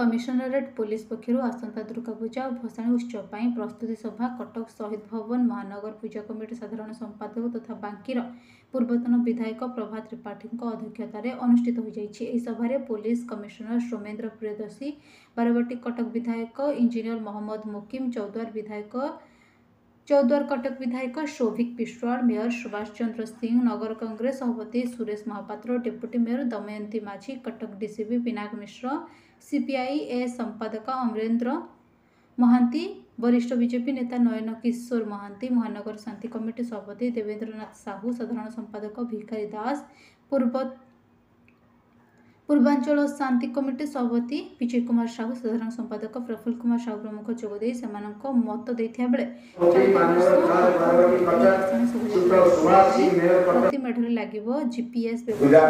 Commissionerate police पक्षर आसंता दुर्गा पूजा और भसाणी उत्सव पर प्रस्तुति सभा कटक शहीद भवन महानगर पूजा कमिटी साधारण संपादक तथा बांकीर पूर्वतन विधायक प्रभात त्रिपाठी अध्यक्षतार अनुष्ठित हो जाइए। सभारे पुलिस कमिशनर सोमेन्द्र प्रियदर्शी, बारवाटी कटक विधायक इंजीनियर मोहम्मद मुकिम, चौद्वार कटक विधायक शोभिक पिश्वाड़, मेयर सुभाष चंद्र सिंह, नगर कांग्रेस सभापति Suresh Mohapatra, deputy mayor Damayanti Majhi, Cuttack DCP Pinak Mishra, CPI A संपादक अमरेंद्र महांती, वरिष्ठ बीजेपी नेता नयन किशोर महांती, महानगर शांति कमिटी सभापति देवेंद्रनाथ साहू, साधारण संपादक भिखारी दास, पूर्वांचल शांति कमिटी सभापति विजय कुमार साहू, साधारण संपादक प्रफुल्ल कुमार साहू प्रमुख जोगदे मत देता बेले प्रति मेढ़ लगे जीपीएस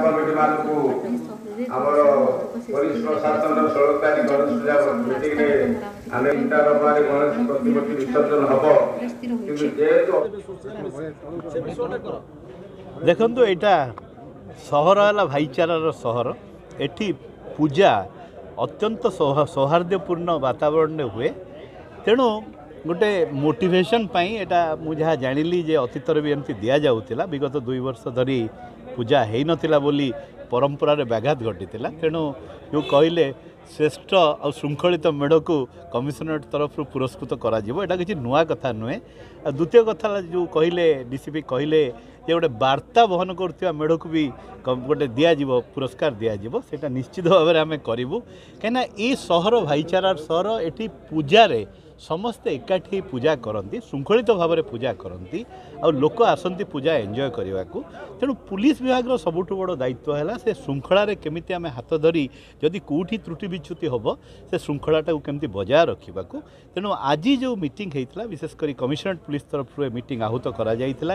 देखु यहाँ सहर है भाईचारार सहर। एठी पूजा अत्यंत सौहार्दपूर्ण वातावरण में हुए, तेणु गोटे मोटिवेशन पाई एटा मु जहाँ जानिली जे अतीतर भी एमती दि जाऊला। विगत 2 वर्ष धरी पूजा हो नथिला बोली परंपरा रे व्याघात घटी, तेणु जो कहले श्रेष्ठ और श्रृंखलित मेढ़ को कमिशनरेट तरफ पुरस्कृत करा जीवो, एटा किसी नुआ कथा नुहे। द्वितीय कथा जो कहले डीसीपी कहले जे गोटे वार्ता बहन कर मेढ़ को भी गोटे दिज्व पुरस्कार दिज्व, से निश्चित भाव में आम करूँ कहीं ये सहर भाईचारार सहर। एटी पूजा रे समस्ते एकाठी पूजा करती, श्रृंखलित भाव में पूजा करती और लोक आसती पूजा एंजॉय करने को। तेणु पुलिस विभाग सबुठ बड़ दायित्व है से श्रृंखलार केमिति आम हाथ धरी जदि कौटी त्रुटि विच्युति हम से श्रृंखलाटा केमती बजाय रखा। तेणु आज जो मीटिंग होता विशेषकर कमिशनरेट पुलिस तरफ मीटिंग आहूत कर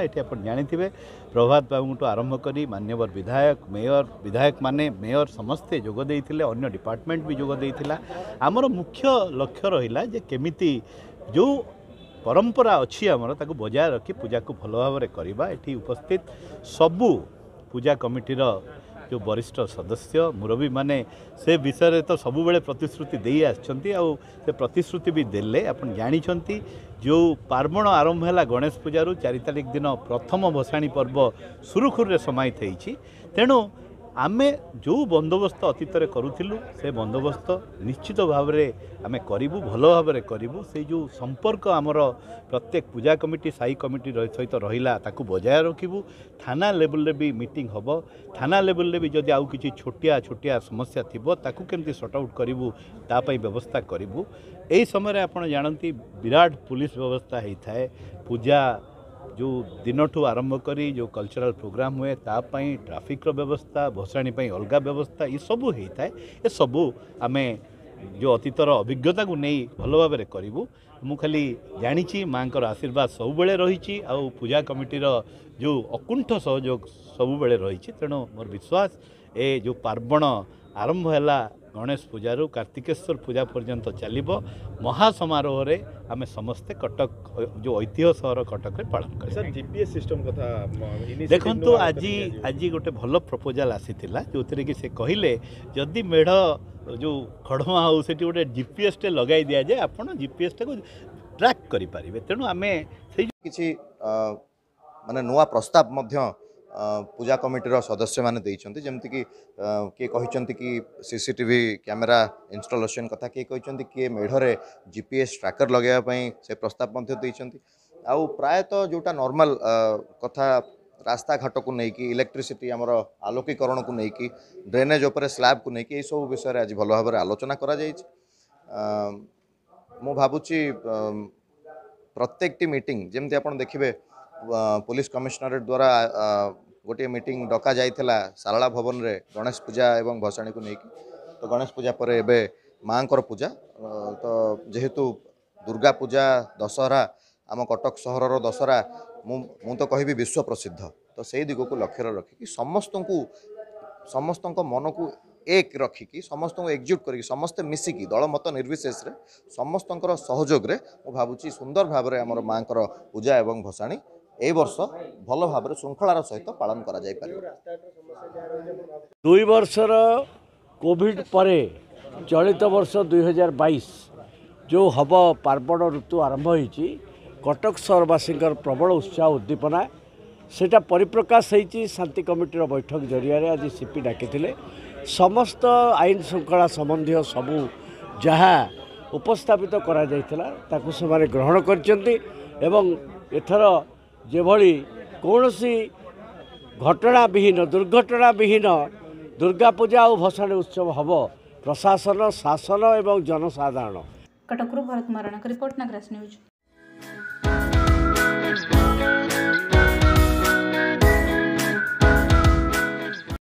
जानी प्रभात बाबू आरंभ कर मान्यवर विधायक विधायक माने मेयर समस्ते जोगदे, अन्य डिपार्टमेंट भी जोगदे। आमर मुख्य लक्ष्य रहा जे केमिति जो परंपरा अच्छी आमर ताको बजाय रखी पूजा को भल भाव में करवा। एठी उपस्थित सबू पूजा कमिटीर जो वरिष्ठ सदस्य मुरबी माने से विषय तो सबु बेले प्रतिश्रुति दे आछंती आ से प्रतिश्रुति भी देले। आपण जानिछंती जो पार्वण आरंभ है गणेश पूजार 4 तारिख दिन प्रथम भसाणी पर्व सुरुखुर रे समाहित होईछि। तेणु आमे जो बंदोबस्त अतीत करूँ से बंदोबस्त निश्चित भाव में आमे करूँ, भल भाव में करूँ। से जो संपर्क आमर प्रत्येक पूजा कमिटी साई कमिटी सहित रहा ताकू बजाय रखू। थाना लेवल भी मीटिंग हम, थाना लेवल भी जदि आउ किसी छोटिया छोटिया समस्या थी ताकू केमती सॉर्ट आउट करूँ तापाई व्यवस्था करूँ। यही समय आप जानती विराट पुलिस व्यवस्था होता है। पूजा जो दिन ठू आरंभ करी जो कल्चरल प्रोग्राम हुए तापाई ट्राफिक व्यवस्था, भसाणी अलग व्यवस्था, ये सबू होता है। ये सबू आमे जो अतीतर अभिज्ञता को नहीं भल भाव में करूँ। मु खाली जानी माँ आशीर्वाद सब बेले रही आउ पूजा कमिटीर जो अकुंठ सहयोग सब बेले रही। तेणु मोर विश्वास ए जो पार्वण आरंभ है गणेश पूजार कार्तिकेश्वर पूजा पर्यंत चलो महासमारोह रे आम समस्ते कटक जो ऐतिह्य सहर कटक रे पालन कर। जीपीएस सिस्टम कथा देखु आज गोटे भल प्रपोजाल आसीथिला जो कि से कहले जदि मेढ़ जो खड़मा हो से गोटे जीपीएस टे लगाई दिया जाए आपन जीपीएस टा को ट्रैक करि पारिबे। तेणु आमे किछि माने नुआ प्रस्ताव मध्य पूजा कमिटीर सदस्य माने देइछन्ति, जेमति कि किए कहिछन्ति कि सीसीटीवी कैमेरा इंस्टॉलेशन कथा, किए कहिछन्ति कि मेढ़रे जीपीएस ट्रैकर लगेया पई से प्रस्ताव मध्य देइछन्ति। आउ प्रायतः जोटा नॉर्मल कथा रास्ता घाट को लेकिन इलेक्ट्रिसिटी आमर आलोकीकरण को लेकिन ड्रेनेज उपर स्लैब को लेकिन सब विषय आज भल भाव में आलोचना करा मु भावुची प्रत्येक मीटिंग जमती आप देखिए पुलिस कमिशनरेट द्वारा गोटे मीटिंग डका जाइथिला सारला भवन रे गणेश पूजा एवं भसाणी को लेकिन। तो गणेश पूजा पर एबे माँकर पूजा, तो जेहेतु दुर्गा पूजा दशहरा आम कटक सहर दशहरा मु तो कहि विश्व प्रसिद्ध, तो से दिग को लक्ष्य रखिकी समस्त मन को एक रखिकी समस्त एकजुट करी समस्ते मिसिकी दल मत निर्विशेष रे समस्त सहयोग रे मु भावुची सुंदर भाव में आमर माँकर पूजा एवं भसाणी ए वर्ष भल भाव श्रृंखलार सहित पालन करा जाय पारे। 2 वर्षर कोविड परे चलित वर्ष 2022 जो हम पार्वण ऋतु आरंभ होती कटक सहरवासी प्रबल उत्साह उद्दीपना सेटा परिप्रकाश होती शांति कमिटीर बैठक जरिया आज सीपी डाकी समस्त आईन श्रृंखला संबंधी सबू जहाँ उपस्थापित करा ताकू से ग्रहण कर जेभली कौनसी घटना विहीन दुर्घटना विहीन दुर्गा पूजा और भसाणी उत्सव हम प्रशासन शासन एवं जनसाधारण। कटकरू भरत मराणा रिपोर्ट नगरास न्यूज।